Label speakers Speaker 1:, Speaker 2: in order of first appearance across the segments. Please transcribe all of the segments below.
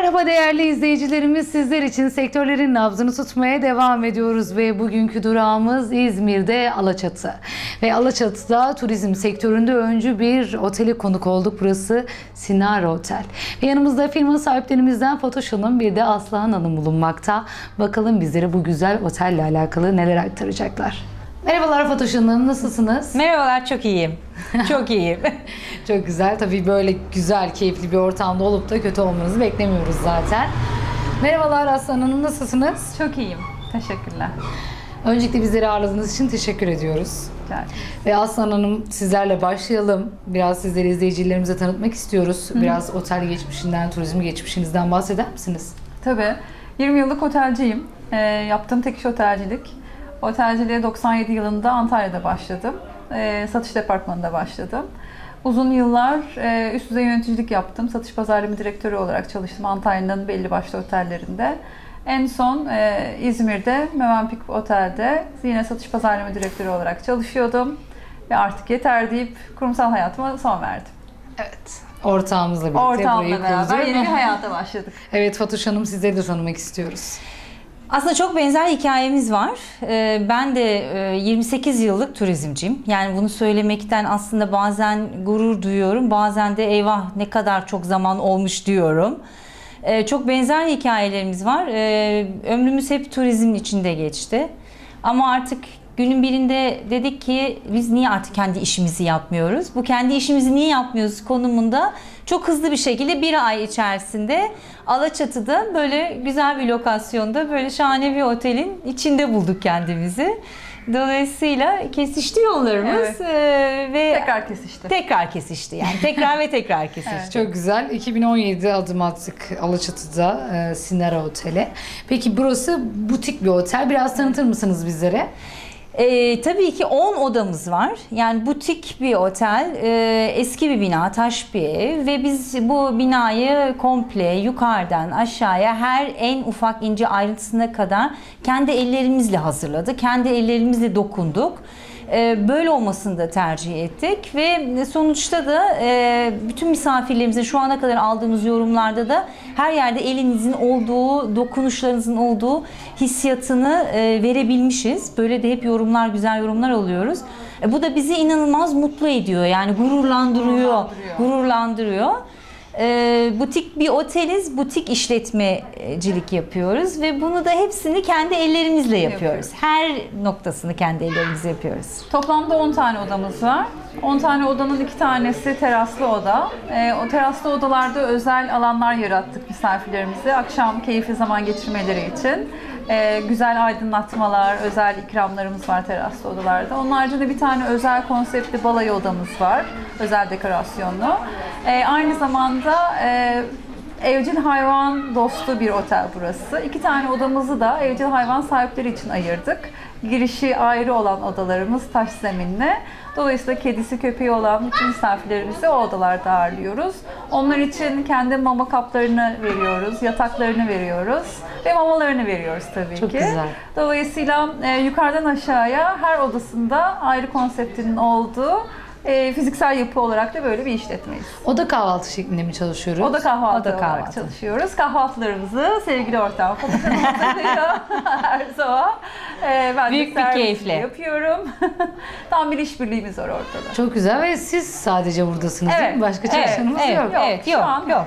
Speaker 1: Merhaba değerli izleyicilerimiz, sizler için sektörlerin nabzını tutmaya devam ediyoruz ve bugünkü durağımız İzmir'de Alaçatı. Ve Alaçatı'da turizm sektöründe öncü bir otele konuk olduk. Burası Sinara Otel. Ve yanımızda firma sahiplerimizden Fatoş Hanım, bir de Aslıhan Hanım bulunmakta. Bakalım bizlere bu güzel otelle alakalı neler aktaracaklar. Merhabalar Fatoş Hanım, nasılsınız?
Speaker 2: Merhabalar, çok iyiyim. Çok iyiyim.
Speaker 1: Çok güzel. Tabii böyle güzel, keyifli bir ortamda olup da kötü olmanızı beklemiyoruz zaten. Merhabalar Aslan Hanım, nasılsınız?
Speaker 3: Çok iyiyim. Teşekkürler.
Speaker 1: Öncelikle bizleri ağırladığınız için teşekkür ediyoruz.
Speaker 3: Güzel.
Speaker 1: Ve Aslan Hanım, sizlerle başlayalım. Biraz sizleri izleyicilerimize tanıtmak istiyoruz. Biraz otel geçmişinden, turizm geçmişinizden bahseder misiniz?
Speaker 3: Tabii. 20 yıllık otelciyim. Yaptığım tek iş otelcilik. Otelciliğe 97 yılında Antalya'da başladım. Satış departmanında başladım. Uzun yıllar üst düzey yöneticilik yaptım. Satış pazarlama direktörü olarak çalıştım Antalya'nın belli başlı otellerinde. En son İzmir'de Mövenpick Otel'de yine satış pazarlama direktörü olarak çalışıyordum. Ve artık yeter deyip kurumsal hayatıma son verdim.
Speaker 1: Evet. Ortağımızla birlikte
Speaker 3: Ortağımla
Speaker 1: burayı
Speaker 3: beraber
Speaker 1: kurduk.
Speaker 3: yeni bir hayata başladık.
Speaker 1: Evet Fatoş Hanım, sizleri de tanımak istiyoruz.
Speaker 2: Aslında çok benzer hikayemiz var. Ben de 28 yıllık turizmciyim. Yani bunu söylemekten aslında bazen gurur duyuyorum, bazen de eyvah ne kadar çok zaman olmuş diyorum. Çok benzer hikayelerimiz var. Ömrümüz hep turizmin içinde geçti. Ama artık günün birinde dedik ki biz niye artık kendi işimizi yapmıyoruz? Bu kendi işimizi niye yapmıyoruz konumunda çok hızlı bir şekilde bir ay içerisinde Alaçatı'da böyle güzel bir lokasyonda böyle şahane bir otelin içinde bulduk kendimizi. Dolayısıyla kesişti yollarımız. Ve
Speaker 3: Tekrar kesişti.
Speaker 2: Yani tekrar kesişti.
Speaker 3: Evet.
Speaker 1: Çok güzel. 2017'de adım attık Alaçatı'da Sinara Otel'e. Peki burası butik bir otel. Biraz tanıtır mısınız bizlere?
Speaker 2: Tabii ki 10 odamız var. Yani butik bir otel, eski bir bina, taş bir ev ve biz bu binayı komple yukarıdan aşağıya her en ufak ince ayrıntısına kadar kendi ellerimizle hazırladık, kendi ellerimizle dokunduk. Böyle olmasını da tercih ettik ve sonuçta da bütün misafirlerimizin şu ana kadar aldığımız yorumlarda da her yerde elinizin olduğu, dokunuşlarınızın olduğu hissiyatını verebilmişiz. Böyle de hep yorumlar, güzel yorumlar alıyoruz. Bu da bizi inanılmaz mutlu ediyor. Yani gururlandırıyor. Butik bir oteliz, butik işletmecilik yapıyoruz ve bunu da hepsini kendi ellerimizle yapıyoruz. Her noktasını kendi ellerimizle yapıyoruz.
Speaker 3: Toplamda 10 tane odamız var. 10 tane odanın 2 tanesi teraslı oda. O teraslı odalarda özel alanlar yarattık misafirlerimize. Akşam keyifli zaman geçirmeleri için. Güzel aydınlatmalar, özel ikramlarımız var teraslı odalarda. Onun haricinde bir tane özel konseptli balayı odamız var. Özel dekorasyonlu. Aynı zamanda evcil hayvan dostu bir otel burası. 2 tane odamızı da evcil hayvan sahipleri için ayırdık. Girişi ayrı olan odalarımız taş zeminli. Dolayısıyla kedisi, köpeği olan bütün misafirlerimizi o odalarda ağırlıyoruz. Onlar için kendi mama kaplarını veriyoruz, yataklarını veriyoruz ve mamalarını veriyoruz tabii
Speaker 1: Çok
Speaker 3: ki.
Speaker 1: güzel.
Speaker 3: Dolayısıyla yukarıdan aşağıya her odasında ayrı konseptinin olduğu fiziksel yapı olarak da böyle bir işletmeyiz.
Speaker 1: Oda kahvaltı şeklinde mi çalışıyoruz?
Speaker 3: Oda kahvaltı
Speaker 2: Oda
Speaker 3: olarak
Speaker 2: kahvaltı.
Speaker 3: çalışıyoruz. Kahvaltılarımızı sevgili ortağım Fatih'in hazırlıyor her sabah. Ben
Speaker 2: Büyük
Speaker 3: de
Speaker 2: bir
Speaker 3: servisini
Speaker 2: keyifle
Speaker 3: yapıyorum. Tam bir işbirliğimiz var ortada.
Speaker 1: Çok güzel ve siz sadece buradasınız değil mi? Başka çalışanımız
Speaker 2: evet,
Speaker 1: yok.
Speaker 2: Evet,
Speaker 3: Şu
Speaker 2: yok,
Speaker 3: an
Speaker 2: yok.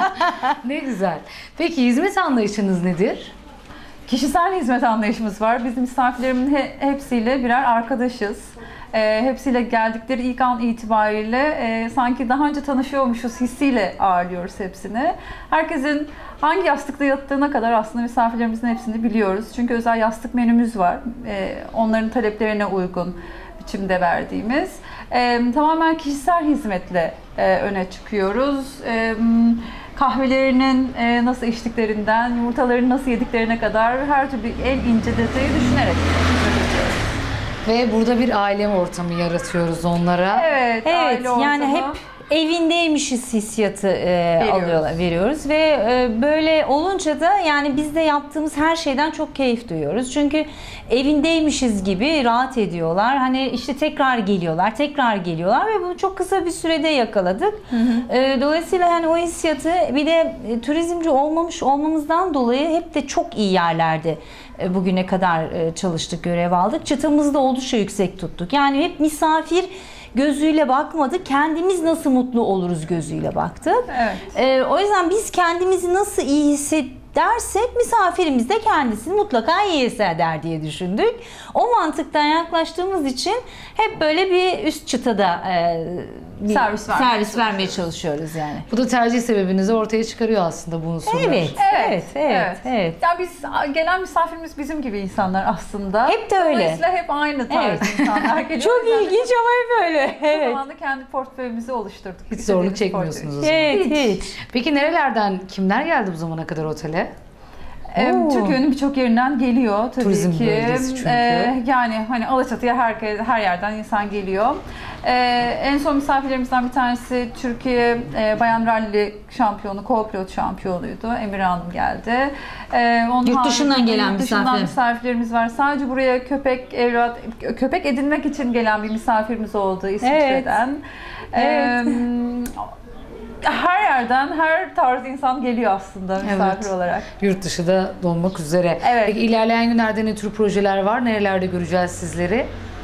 Speaker 1: Ne güzel. Peki hizmet anlayışınız nedir?
Speaker 3: Kişisel hizmet anlayışımız var. Biz misafirlerimin hepsiyle birer arkadaşız. Hepsiyle geldikleri ilk an itibariyle sanki daha önce tanışıyormuşuz hissiyle ağırlıyoruz hepsini. Herkesin hangi yastıkta yattığına kadar aslında misafirlerimizin hepsini biliyoruz. Çünkü özel yastık menümüz var. Onların taleplerine uygun biçimde verdiğimiz. Tamamen kişisel hizmetle öne çıkıyoruz. Kahvelerinin nasıl içtiklerinden, yumurtalarını nasıl yediklerine kadar her türlü en ince detayı düşünerek yapıyoruz.
Speaker 1: Ve burada bir aile ortamı yaratıyoruz onlara.
Speaker 3: Evet,
Speaker 2: Evet,
Speaker 3: aile
Speaker 2: yani
Speaker 3: ortamı.
Speaker 2: hep evindeymişiz hissiyatı veriyoruz ve böyle olunca da yani biz de yaptığımız her şeyden çok keyif duyuyoruz. Çünkü evindeymişiz gibi rahat ediyorlar. Hani işte tekrar geliyorlar ve bunu çok kısa bir sürede yakaladık. Dolayısıyla hani o hissiyatı bir de turizmci olmamızdan dolayı hep de çok iyi yerlerde bugüne kadar çalıştık, görev aldık. Çıtamızı da oldukça yüksek tuttuk. Yani hep misafir gözüyle bakmadık. Kendimiz nasıl mutlu oluruz gözüyle baktık.
Speaker 3: Evet.
Speaker 2: O yüzden biz kendimizi nasıl iyi hissedersek misafirimiz de kendisini mutlaka iyi hisseder diye düşündük. O mantıktan yaklaştığımız için hep böyle bir üst çıtada bir servis vermeye çalışıyoruz yani.
Speaker 1: Bu da tercih sebebinizi ortaya çıkarıyor aslında bu unsurlar.
Speaker 2: Evet.
Speaker 3: Ya biz gelen misafirimiz bizim gibi insanlar aslında.
Speaker 2: Hep de öyle.
Speaker 3: Dolayısıyla hep aynı tarz insanlar geliyor.
Speaker 2: Çok ilginç ama hep öyle.
Speaker 3: O zaman da kendi portföyümüzü oluşturduk.
Speaker 1: Hiç zorluk çekmiyorsunuz o zaman.
Speaker 2: Evet, hiç.
Speaker 1: Peki nerelerden, kimler geldi bu zamana kadar otele?
Speaker 3: Türkiye'nin birçok yerinden geliyor tabii
Speaker 1: Turizm
Speaker 3: ki.
Speaker 1: bölgesi çünkü.
Speaker 3: Yani hani Alaçatı'ya her yerden insan geliyor. En son misafirlerimizden bir tanesi Türkiye Bayan Rally şampiyonu, co-pilot şampiyonuydu. Emir Hanım geldi.
Speaker 2: Yurt dışından gelen
Speaker 3: misafirlerimiz var. Sadece buraya köpek edinmek için gelen bir misafirimiz oldu İsviçre'den. Her yerden, her tarz insan geliyor aslında misafir olarak.
Speaker 1: Yurt dışı da olmak üzere.
Speaker 3: Evet.
Speaker 1: Peki ilerleyen günlerde ne tür projeler var? Nerelerde göreceğiz sizleri?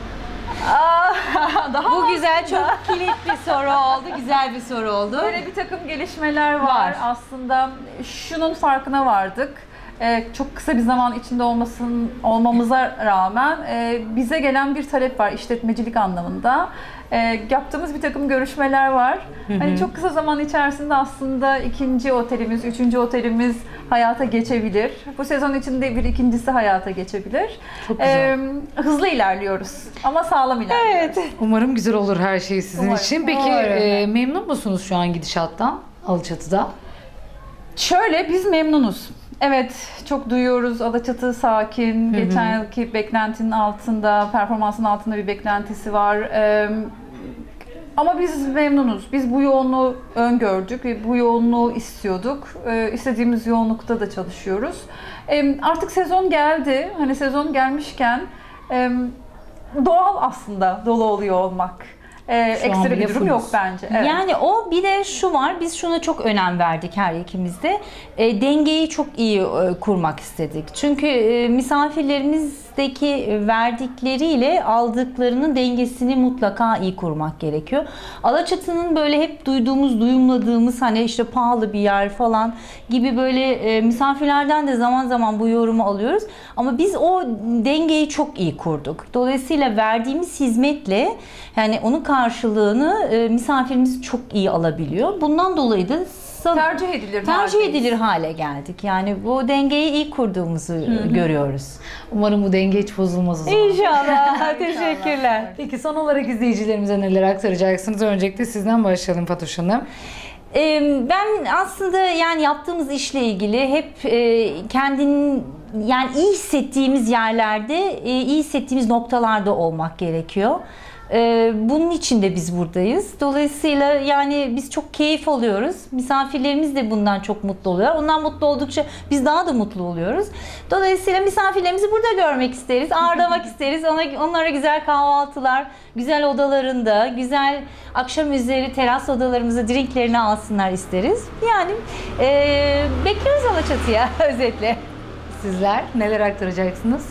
Speaker 2: Bu güzel, çok kilit bir soru oldu. Güzel bir soru oldu.
Speaker 3: Böyle bir takım gelişmeler var. Aslında şunun farkına vardık. Çok kısa bir zaman içinde olmamıza rağmen bize gelen bir talep var işletmecilik anlamında. Yaptığımız bir takım görüşmeler var. Hani çok kısa zaman içerisinde aslında ikinci otelimiz, üçüncü otelimiz hayata geçebilir. Bu sezon içinde bir ikincisi hayata geçebilir.
Speaker 1: Çok güzel.
Speaker 3: Hızlı ilerliyoruz ama sağlam ilerliyoruz.
Speaker 2: Evet.
Speaker 1: Umarım güzel olur her şey sizin
Speaker 3: Umarım.
Speaker 1: için. Peki memnun musunuz şu an gidişattan Alaçatı'da?
Speaker 3: Şöyle, biz memnunuz. Evet, çok duyuyoruz. Alaçatı sakin. Geçen yılki beklentinin altında, performansın altında bir beklentisi var. Ama biz memnunuz. Biz bu yoğunluğu öngördük ve bu yoğunluğu istiyorduk. İstediğimiz yoğunlukta da çalışıyoruz. Artık sezon geldi. Hani sezon gelmişken doğal aslında dolu oluyor olmak. Ekstra bir durum yok bence. Evet.
Speaker 2: Yani o bir de şu var, biz şuna çok önem verdik her ikimiz de. Dengeyi çok iyi kurmak istedik. Çünkü misafirlerimizdeki verdikleriyle aldıklarının dengesini mutlaka iyi kurmak gerekiyor. Alaçatı'nın böyle hep duyumladığımız hani işte pahalı bir yer falan gibi böyle misafirlerden de zaman zaman bu yorumu alıyoruz. Ama biz o dengeyi çok iyi kurduk. Dolayısıyla verdiğimiz hizmetle yani onun karşılığını misafirimiz çok iyi alabiliyor. Bundan dolayı da tercih edilir hale geldik. Yani bu dengeyi iyi kurduğumuzu görüyoruz.
Speaker 1: Umarım bu denge hiç bozulmaz o zaman.
Speaker 2: İnşallah. Teşekkürler.
Speaker 1: Peki son olarak izleyicilerimize neler aktaracaksınız? Öncelikle sizden başlayalım Fatoş Hanım.
Speaker 2: Ben aslında yani yaptığımız işle ilgili hep kendinin yani iyi hissettiğimiz yerlerde, iyi hissettiğimiz noktalarda olmak gerekiyor. Bunun için de biz buradayız. Dolayısıyla yani biz çok keyif alıyoruz. Misafirlerimiz de bundan çok mutlu oluyor. Onlar mutlu oldukça biz daha da mutlu oluyoruz. Dolayısıyla misafirlerimizi burada görmek isteriz, ağırlamak isteriz. Onlara güzel kahvaltılar, güzel odalarında, güzel akşam üzeri teras odalarımızda drinklerini alsınlar isteriz. Yani bekliyoruz Alaçatı'ya özetle.
Speaker 1: Sizler neler aktaracaksınız?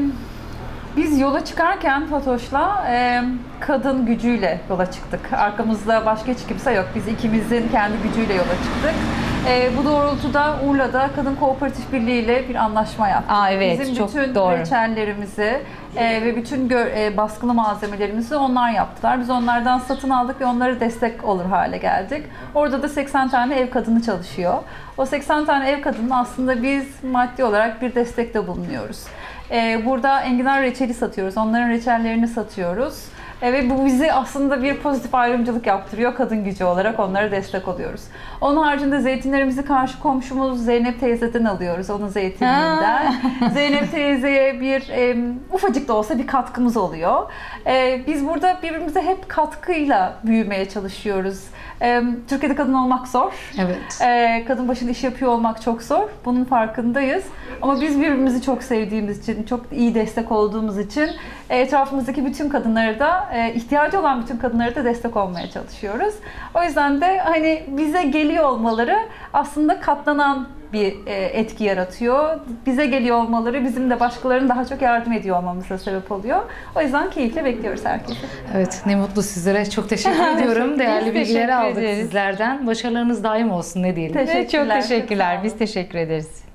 Speaker 3: Biz yola çıkarken Fatoş'la kadın gücüyle yola çıktık. Arkamızda başka hiç kimse yok. Biz ikimizin kendi gücüyle yola çıktık. Bu doğrultuda Urla'da Kadın Kooperatif Birliği ile bir anlaşma yaptık.
Speaker 2: Evet,
Speaker 3: bizim
Speaker 2: çok
Speaker 3: bütün
Speaker 2: doğru.
Speaker 3: reçellerimizi ve bütün baskılı malzemelerimizi onlar yaptılar. Biz onlardan satın aldık ve onlara destek olur hale geldik. Orada da 80 tane ev kadını çalışıyor. O 80 tane ev kadının aslında biz maddi olarak bir destekte bulunuyoruz. Burada enginar reçeli satıyoruz. Onların reçellerini satıyoruz. Ve bu bizi aslında bir pozitif ayrımcılık yaptırıyor. Kadın gücü olarak onlara destek oluyoruz. Onun haricinde zeytinlerimizi karşı komşumuz Zeynep teyzeden alıyoruz. Onun zeytinliğinden. Zeynep teyzeye bir ufacık da olsa bir katkımız oluyor. Biz burada birbirimize hep katkıyla büyümeye çalışıyoruz. Türkiye'de kadın olmak zor.
Speaker 1: Evet.
Speaker 3: Kadın başında iş yapıyor olmak çok zor. Bunun farkındayız. Ama biz birbirimizi çok sevdiğimiz için, çok iyi destek olduğumuz için etrafımızdaki bütün kadınlara da, ihtiyacı olan bütün kadınlara da destek olmaya çalışıyoruz. O yüzden de hani bize geliyor olmaları aslında katlanan bir etki yaratıyor. Bize geliyor olmaları bizim de başkalarının daha çok yardım ediyor olmamıza sebep oluyor. O yüzden keyifle bekliyoruz herkesi.
Speaker 1: Evet, ne mutlu sizlere. Çok teşekkür ediyorum. Değerli bilgileri
Speaker 2: teşekkür
Speaker 1: aldık
Speaker 2: ederiz.
Speaker 1: sizlerden. Başarılarınız daim olsun, ne diyelim.
Speaker 3: Teşekkürler.
Speaker 2: Çok teşekkürler. Biz teşekkür ederiz.